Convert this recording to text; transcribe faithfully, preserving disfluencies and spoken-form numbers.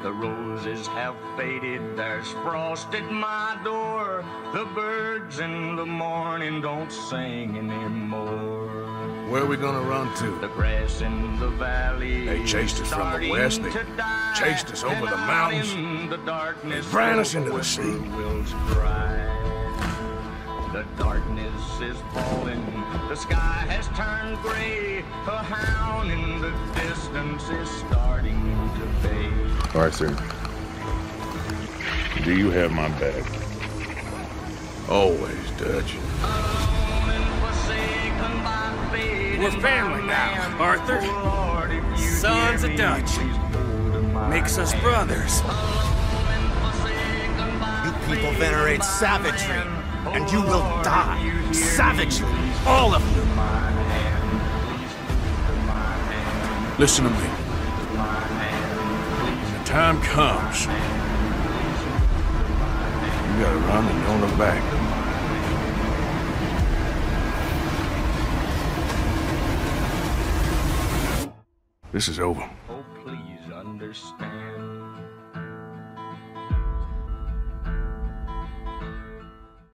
The roses have faded, there's frost at my door. The birds in the morning don't sing anymore. Where are we gonna run to? The grass in the valley. They chased us from the west. They die, chased us over the mountains. In the darkness, they ran us into the sea. The darkness is falling. The sky has turned gray. A hound in the distance is starting to bay. Arthur, do you have my back? Always, Dutch. We're family now, Arthur. Sons of Dutch. Makes us brothers. You people venerate savagery, and you will die savagely, all of you. Listen to me. When the time comes, you gotta run and don't look back. This is over. Oh, please understand.